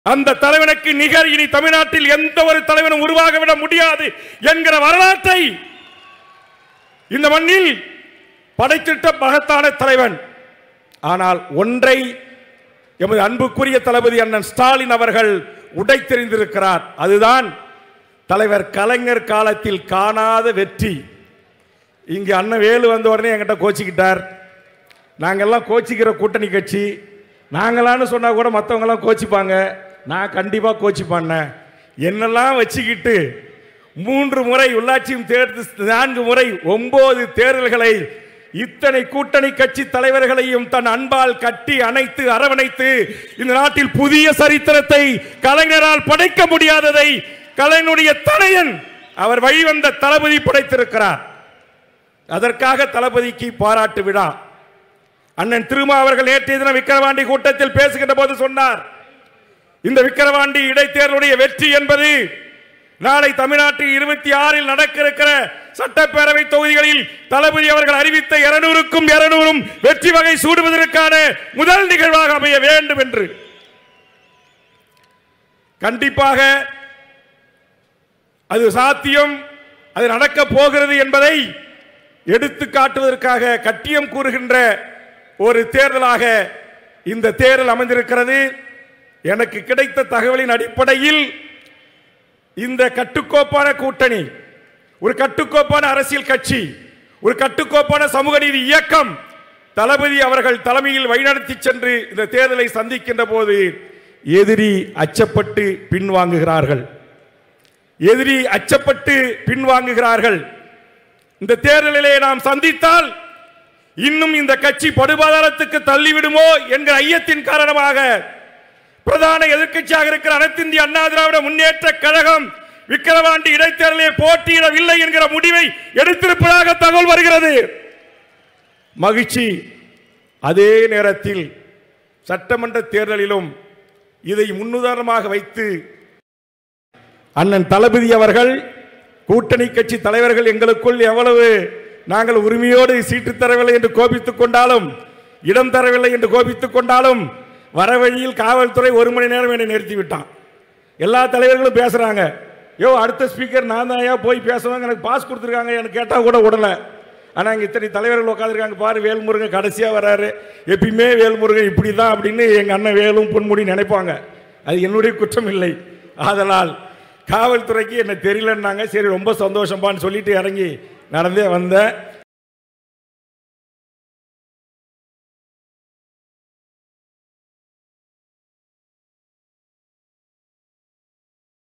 அந்த தலைவனுக்கு நிகர் இனி தமிழ்நாட்டில் எந்த ஒரு தலைவனும் உருவாகவிட முடியாது என்கிற வரலாற்றை இந்த மண்ணில் படைத்திட்ட மகத்தான தலைவன். ஆனால் ஒன்றை எமது அன்புக்குரிய தளபதி அண்ணன் ஸ்டாலின் அவர்கள் உடைத்தெறிந்திருக்கிறார். அதுதான் தலைவர் கலைஞர் காலத்தில் காணாத வெற்றி. இங்கு அண்ணன் வேலு வந்த உடனே என்கிட்ட கோச்சிக்கிட்டார். நாங்கெல்லாம் கோச்சிக்கிற கூட்டணி கட்சி, நாங்களான்னு சொன்னா கூட மற்றவங்கெல்லாம் கோச்சிப்பாங்க. நான் கண்டிப்பாக கோச்சிப்பான். என்னெல்லாம் வச்சுக்கிட்டு 3 முறை உள்ளாட்சியும் தேர்ந்து 4 முறை 9 தேர்தல்களை இத்தனை கூட்டணி கட்சி தலைவர்களையும் தன் அன்பால் கட்டி அணைத்து அரவணைத்து இந்த நாட்டில் புதிய சரித்திரத்தை கலைஞரால் படைக்க முடியாததை கலைஞனுடைய தனையன் அவர் வழிவந்த தளபதி படைத்திருக்கிறார். அதற்காக தளபதிக்கு பாராட்டு விழா. அண்ணன் திருமா அவர்கள் நேற்றைய தினம் விக்கிரவாண்டி கூட்டத்தில் பேசுகின்ற போது சொன்னார், இந்த விக்கிரவாண்டி இடைத்தேர்தலுடைய வெற்றி என்பது நாளை தமிழ்நாட்டில் 26 நடக்க இருக்கிற சட்டப்பேரவை தொகுதிகளில் தளபதி அவர்கள் அறிவித்த 200க்கும் 200 வெற்றி வகை சூடுவதற்கான முதல் நிகழ்வாக அமைய வேண்டும் என்று. கண்டிப்பாக அது சாத்தியம், அது நடக்க போகிறது என்பதை எடுத்து காட்டுவதற்காக கட்டியம் கூறுகின்ற ஒரு தேர்தலாக இந்த தேர்தல் அமைந்திருக்கிறது. எனக்கு கிடைத்த தகவலின் அடிப்படையில் இந்த கட்டுக்கோப்பான கூட்டணி, ஒரு கட்டுக்கோப்பான அரசியல் கட்சி, ஒரு கட்டுக்கோப்பான சமூக நீதி இயக்கம் தளபதி அவர்கள் தலைமையில் வழிநடத்தி சென்று இந்த தேர்தலை சந்திக்கின்ற போது எதிரி அச்சப்பட்டு பின்வாங்குகிறார்கள். எதிரி அச்சப்பட்டு பின்வாங்குகிறார்கள். இந்த தேர்தலிலே நாம் சந்தித்தால் இன்னும் இந்த கட்சி படுபாதாரத்துக்கு தள்ளிவிடுமோ என்கிற ஐயத்தின் காரணமாக பிரதான எதிர்க்கட்சியாக இருக்கிற அனைத்து இந்திய அண்ணா திராவிட முன்னேற்ற கழகம் விக்கிரவாண்டி இடைத்தேர்தலை போட்டியிடவில்லை என்கிற முடிவை எடுத்திருப்பதாக தகவல் வருகிறது. மகிழ்ச்சி. அதே நேரத்தில் சட்டமன்ற தேர்தலிலும் இதை முன்னுதாரணமாக வைத்து அண்ணன் தளபதி அவர்கள் கூட்டணி கட்சி தலைவர்கள் எங்களுக்குள் எவ்வளவு நாங்கள் உரிமையோடு சீட்டு தரவில்லை என்று கோபித்துக் கொண்டாலும், இடம் தரவில்லை என்று கோபித்துக் கொண்டாலும், வர வழியில் காவல்துறை 1 மணி நேரம் என்னை நிறுத்தி விட்டான். எல்லா தலைவர்களும் பேசுறாங்க, யோ அடுத்த ஸ்பீக்கர் நான் தான் போய் பேசுவாங்க, எனக்கு பாஸ் கொடுத்துருக்காங்க, எனக்கு கேட்டால் கூட விடலை. ஆனால் இங்கே இத்தனை தலைவர்கள் உட்காந்துருக்காங்க பாரு, வேல்முருகன் கடைசியாக வராரு, எப்பயுமே வேல்முருகன் இப்படி தான் அப்படின்னு எங்கள் அண்ணன் வேலும் பொன்முடி நினைப்பாங்க. அது என்னுடைய குற்றம் இல்லை. ஆதலால் காவல்துறைக்கு என்ன தெரியலன்னாங்க. சரி ரொம்ப சந்தோஷம்பான்னு சொல்லிட்டு இறங்கி நடந்தே வந்தேன்.